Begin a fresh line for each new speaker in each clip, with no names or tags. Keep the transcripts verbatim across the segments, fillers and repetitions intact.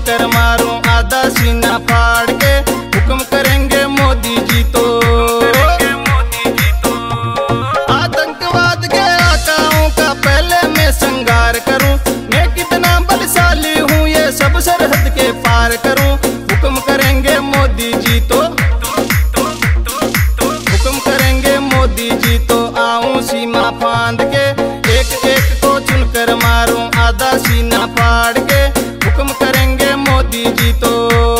चुनकर मारूं आधा सीना फाड़ के, हुक्म करेंगे मोदी जी तो। आतंकवाद के आकाओं का पहले मैं संगार करूं, मैं कितना बलशाली हूं ये सब सरहद के पार करूं। हुक्म करेंगे मोदी जी तो, हुक्म करेंगे मोदी जी तो। आऊं सीमा फांद के, एक एक को चुनकर मारूं आधा सीना फाड़ के, हुक्म करेंगे मोदी जी तो।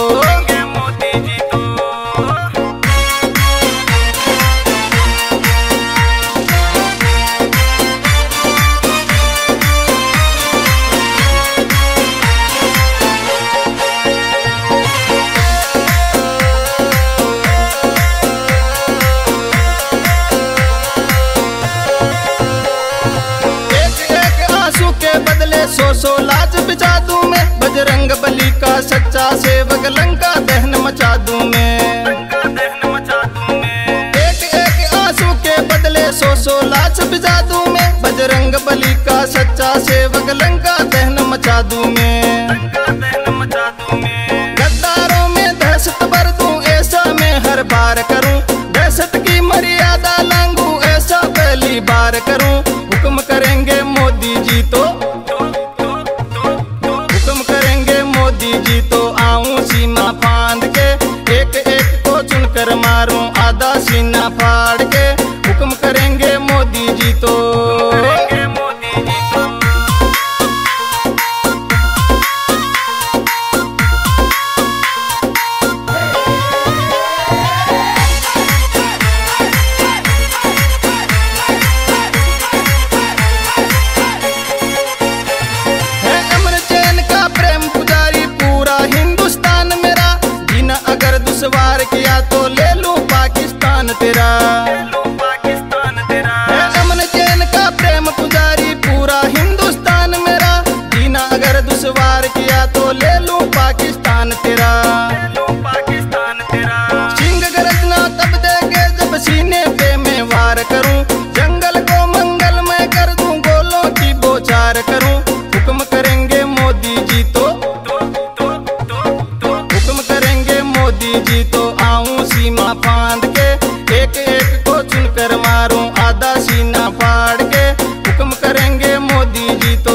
सो सो लाज बिछा दूं मैं, बजरंग बली का सच्चा सेवक लंका दहन मचा दूं मैं। एक एक आंसू के बदले सौ सौ लाज बिछा दूं मैं, बजरंग बली का सच्चा सेवक लंका दहन मचा दूं मैं। गद्दारों में दहशत भर दूं ऐसा मैं हर बार करूं, दहशत की मर्यादा लांघूं ऐसा पहली बार करूं। हुक्म करेंगे मोदी जी तो, जी तो। आऊं सीमा फांद के, एक एक को चुनकर मारूं आधा सीना फाड़ के, हुक्म करेंगे मोदी जी तो। सवार किया तो ले लूं पाकिस्तान तेरा, है अमन चैन का प्रेम पुजारी पूरा हिंदुस्तान मेरा। जीना अगर दुश्वार किया तो ले लूं पाकिस्तान तेरा। सिंह गरजना तब देंगे जब सीने पे मैं वार करूं, जंगल को मंगल मैं कर दूं गोलों की बौछार करूं। हुक्म करेंगे मोदी जी तो, हुक्म करेंगे मोदी जी तो। आऊं सीमा फांद के, एक एक को चुनकर मारूं आधा सीना फाड़ के, हुक्म करेंगे मोदी जी तो।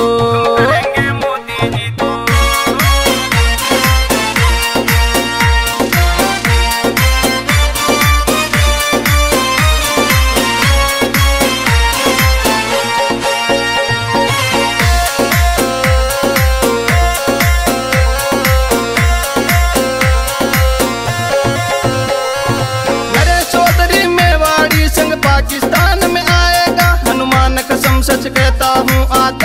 पाकिस्तान में आएगा हनुमान कसम सच कहता हूँ।